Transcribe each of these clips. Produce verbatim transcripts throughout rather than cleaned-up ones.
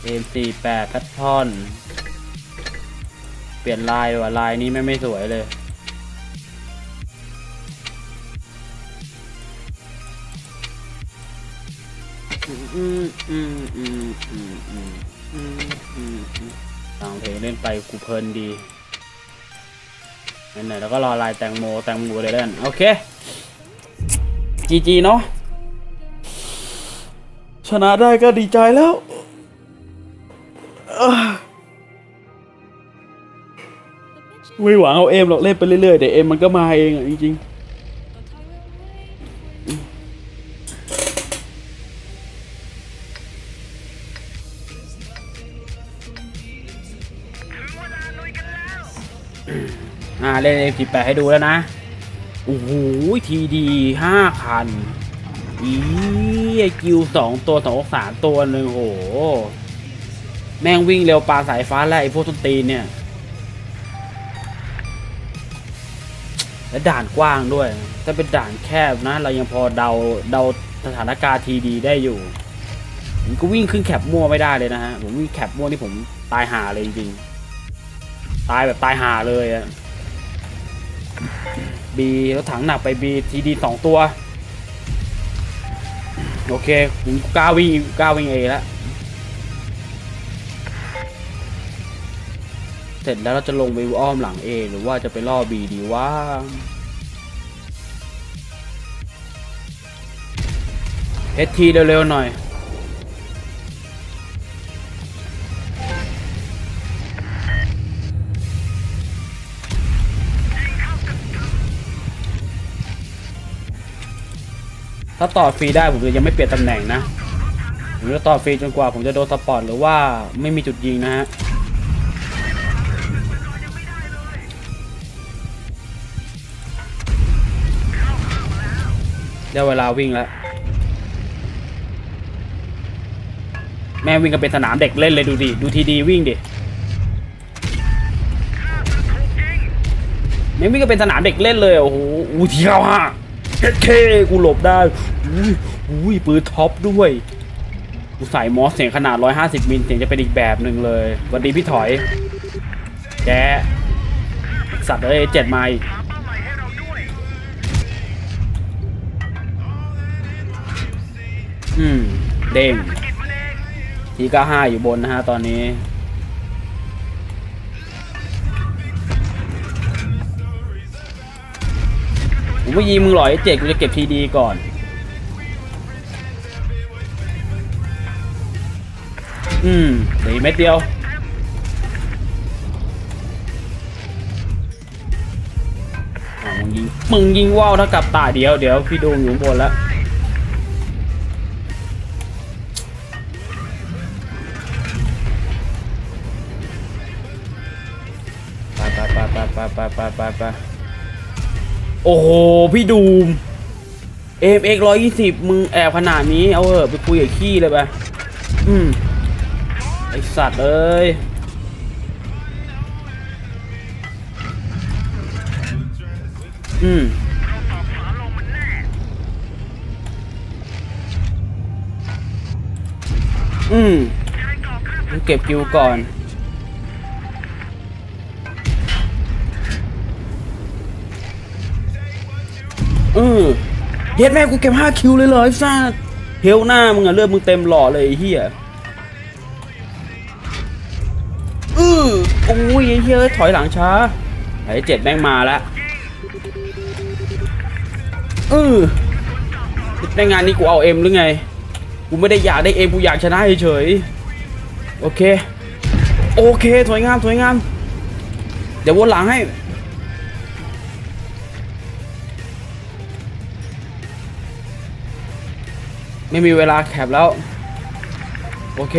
เอ็มสี่แปดแพททอนเปลี่ยนลายว่ะลายนี้ไม่ไม่สวยเลยอืมอืมอืมอืมอืมอืมอืมอืมต่างเพลงเล่นไปกูเพลินดีไหนๆแล้วก็รอลายแตงโมแตงโมเลยเล่นโอเคจีจีเนาะชนะได้ก็ดีใจแล้วไม่หวังเอาเอ็มหรอกเล่นไปเรื่อยๆเดี๋ยวเอ็มมันก็มาเองอ่ะจริงๆอ่าเล่นเอ็มสิบแปดให้ดูแล้วนะโอ้โหทีดีห้าคันอีไอคิวสองตัวสองสามตัวหนึ่งโอ้โหแม่งวิ่งเร็วปลาสายฟ้าแล้วไอพวกต้นตีนเนี่ยและด่านกว้างด้วยถ้าเป็นด่านแคบนะเรายังพอเดาเดาสถานการณ์ทีดีได้อยู่ผมก็วิ่งขึ้นแคปมั่วไม่ได้เลยนะฮะผมวิ่งแคปมั่วที่ผมตายห่าเลยจริงๆตายแบบตายห่าเลยอะบีแล้วถังหนักไปบีทีดีสองตัวโอเคผมกล้าวิ่งกล้าวิ่งเอแล้วเสร็จแล้วเราจะลงไปอ้อมหลังเอหรือว่าจะไปล่อบีดีว่าเอสทีเร็วๆหน่อยถ้าต่อฟรีได้ผมจะยังไม่เปลี่ยนตำแหน่งนะผมจะต่อฟรีจนกว่าผมจะโดนสปอร์ตหรือว่าไม่มีจุดยิงนะฮะได้เวลาวิ่งแล้วแม่วิ่งกันเป็นสนามเด็กเล่นเลยดูดิดูทีดีวิ่งดิแม่วิ่งกันเป็นสนามเด็กเล่นเลยโอ้โหอู้เที่ยวฮะเคกูหลบได้อุ้ยอุ้ยปืนท็อปด้วยกูใส่มอสเสียงขนาดหนึ่งร้อยห้าสิบมิลเสียงจะเป็นอีกแบบหนึ่งเลยสวัสดีพี่ถอยแกสัตว์เอ้ยเจ็ดไมล์อืมเด้งทีเก้าห้าอยู่บนนะฮะตอนนี้ผมไม่ยิงมึงหรอกไอ้เจ็ดกูจะเก็บทีดีก่อนอืมเหลืออีกเม็ดเดียวอ่ามึงยิงมึงยิงว่าวถ้ากับตาเดียวเดี๋ยวพี่ดูอยู่บนแล้วไปไปไปไปไปไปไปไปโอ้โหพี่ดูมเอ็มเอ็กร้อยยี่สิบมึงแอบขนาดนี้เอาเหอะไปคุยกับขี้เลยไปอืมไอสัตว์เอ้ยอืมอืมเก็บคิวก่อนอือเย็ดแม่กูเก็บห้าคิวเลยเหรอไอ้ซ่าเฮลหน้ามึงอะเลือดมึงเต็มหล่อเลยไอ้เหี้ยอือโอ้ยไอ้เหี้ยถอยหลังช้าไอ้เจ็ดแม่งมาแล้วอือในงานนี้กูเอาเอ็มหรือไงกูไม่ได้อยากได้เอ็มกูอยากชนะเฉยโอเคโอเคสวยงามสวยงามเดี๋ยววนหลังให้ไม่มีเวลาแคปแล้วโอเค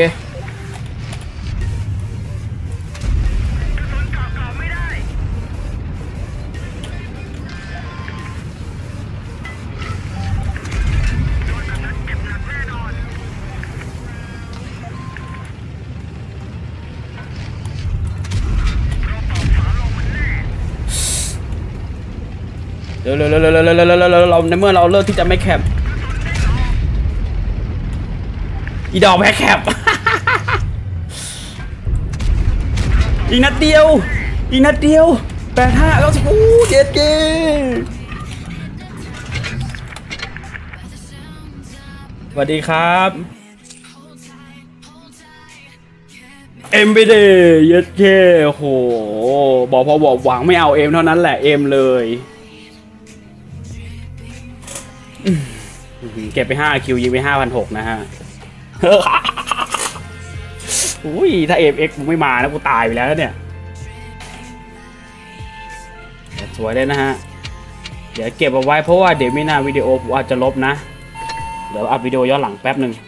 เร็วเร็วเร็วเร็วเร็วเร็วเร็วเราในเมื่อเราเลิกที่จะไม่แคปอีดอกแพ้แคปอีกนัดเดียวอีกนัดเดียวแปดห้าเก้าสิบอู้เจ็ดเกสวัสดีครับเอ็มไปเดย์เย็ดเคโอ้โหบอกพอบอกหวังไม่เอาเอ็มเท่านั้นแหละเอ็มเลยเก็บไปห้าคิวยิงไปห้าพันหกนะฮะอุ้ยถ้าเอ็มเอ็กซ์มึงไม่มานะกูตายไปแล้วเนี่ยสวยเลยนะฮะเดี๋ยวเก็บเอาไว้เพราะว่าเดี๋ยวไม่นานวิดีโอผมอาจจะลบนะเดี๋ยวอัพวิดีโอย้อนหลังแป๊บหนึ่ง